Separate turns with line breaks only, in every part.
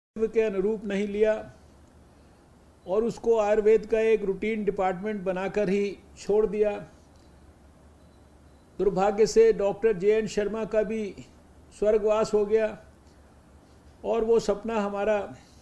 के अनुरूप नहीं लिया और उसको आयुर्वेद का एक रूटीन डिपार्टमेंट बनाकर ही छोड़ दिया। दुर्भाग्य से डॉक्टर जे.एन. शर्मा का भी स्वर्गवास हो गया और वो सपना हमारा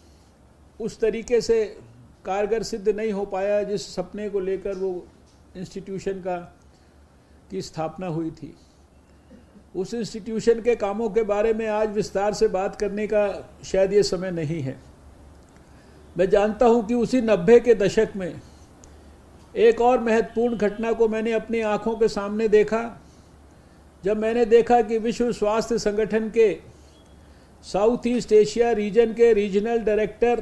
उस तरीके से कारगर सिद्ध नहीं हो पाया जिस सपने को लेकर वो इंस्टीट्यूशन की स्थापना हुई थी। उस इंस्टीट्यूशन के कामों के बारे में आज विस्तार से बात करने का शायद ये समय नहीं है। मैं जानता हूं कि उसी 90 के दशक में एक और महत्वपूर्ण घटना को मैंने अपनी आंखों के सामने देखा, जब मैंने देखा कि विश्व स्वास्थ्य संगठन के साउथ ईस्ट एशिया रीजन के regional director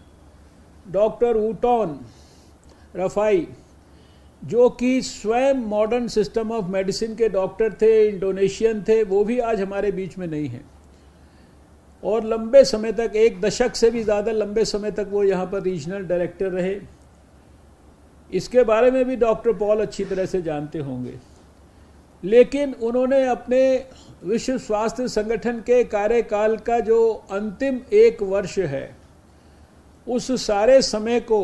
doctor Uton Rafei, जो कि स्वयं मॉडर्न सिस्टम ऑफ मेडिसिन के डॉक्टर थे, इंडोनेशियन थे, वो भी आज हमारे बीच में नहीं हैं। और लंबे समय तक, एक दशक से भी ज़्यादा लंबे समय तक वो यहाँ पर रीजनल डायरेक्टर रहे। इसके बारे में भी डॉक्टर पॉल अच्छी तरह से जानते होंगे। लेकिन उन्होंने अपने विश्व स्वास्थ्य संगठन के कार्यकाल का जो अंतिम 1 वर्ष है, उस सारे समय को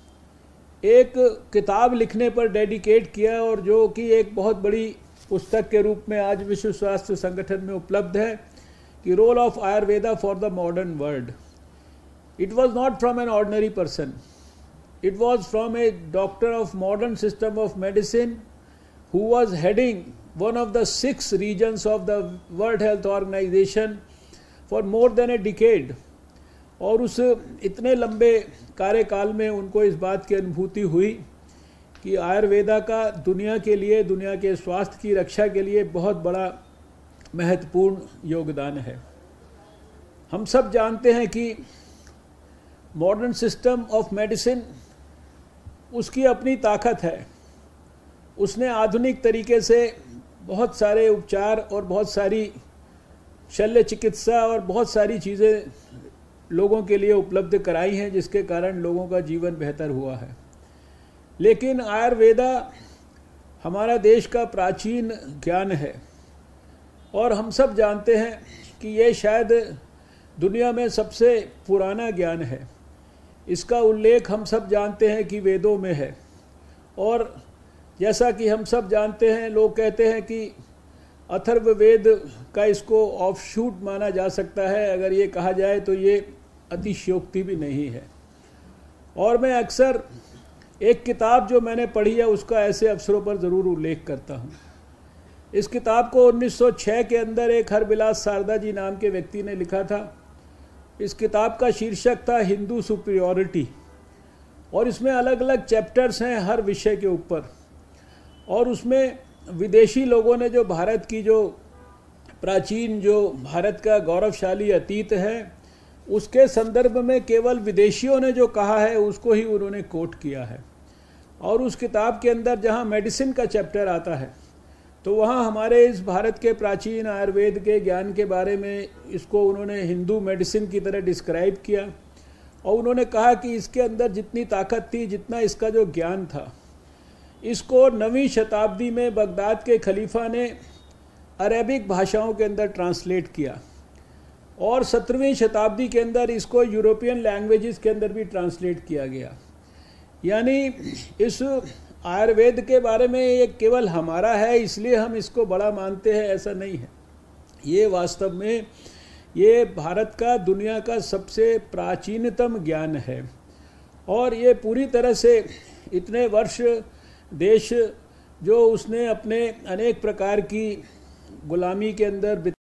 एक किताब लिखने पर डेडिकेट किया, और जो कि एक बहुत बड़ी पुस्तक के रूप में आज विश्व स्वास्थ्य संगठन में उपलब्ध है, कि role of Ayurveda for the modern world. It was not from an ordinary person, it was from a doctor of modern system of medicine who was heading one of the 6 regions of the World Health Organization for more than a decade। और उस इतने लंबे कार्यकाल में उनको इस बात की अनुभूति हुई कि आयुर्वेदा का दुनिया के लिए, दुनिया के स्वास्थ्य की रक्षा के लिए बहुत बड़ा महत्वपूर्ण योगदान है। हम सब जानते हैं कि मॉडर्न सिस्टम ऑफ मेडिसिन, उसकी अपनी ताकत है। उसने आधुनिक तरीके से बहुत सारे उपचार और बहुत सारी शल्य चिकित्सा और बहुत सारी चीज़ें लोगों के लिए उपलब्ध कराई हैं, जिसके कारण लोगों का जीवन बेहतर हुआ है। लेकिन आयुर्वेदा हमारा देश का प्राचीन ज्ञान है, और हम सब जानते हैं कि ये शायद दुनिया में सबसे पुराना ज्ञान है। इसका उल्लेख हम सब जानते हैं कि वेदों में है, और जैसा कि हम सब जानते हैं, लोग कहते हैं कि अथर्ववेद का इसको ऑफशूट माना जा सकता है। अगर ये कहा जाए तो ये अतिशयोक्ति भी नहीं है। और मैं अक्सर एक किताब जो मैंने पढ़ी है उसका ऐसे अवसरों पर ज़रूर उल्लेख करता हूँ। इस किताब को 1906 के अंदर एक हरबिलास शारदा जी नाम के व्यक्ति ने लिखा था। इस किताब का शीर्षक था हिंदू सुपीरियॉरिटी, और इसमें अलग अलग चैप्टर्स हैं हर विषय के ऊपर। और उसमें विदेशी लोगों ने जो भारत की जो प्राचीन, जो भारत का गौरवशाली अतीत है, उसके संदर्भ में केवल विदेशियों ने जो कहा है उसको ही उन्होंने कोट किया है। और उस किताब के अंदर जहाँ मेडिसिन का चैप्टर आता है, तो वहाँ हमारे इस भारत के प्राचीन आयुर्वेद के ज्ञान के बारे में इसको उन्होंने हिंदू मेडिसिन की तरह डिस्क्राइब किया। और उन्होंने कहा कि इसके अंदर जितनी ताकत थी, जितना इसका जो ज्ञान था, इसको 9वीं शताब्दी में बगदाद के खलीफा ने अरेबिक भाषाओं के अंदर ट्रांसलेट किया, और 17वीं शताब्दी के अंदर इसको यूरोपियन लैंग्वेजेस के अंदर भी ट्रांसलेट किया गया। यानी इस आयुर्वेद के बारे में ये केवल हमारा है इसलिए हम इसको बड़ा मानते हैं, ऐसा नहीं है। ये वास्तव में ये भारत का, दुनिया का सबसे प्राचीनतम ज्ञान है। और ये पूरी तरह से इतने वर्ष देश जो उसने अपने अनेक प्रकार की गुलामी के अंदर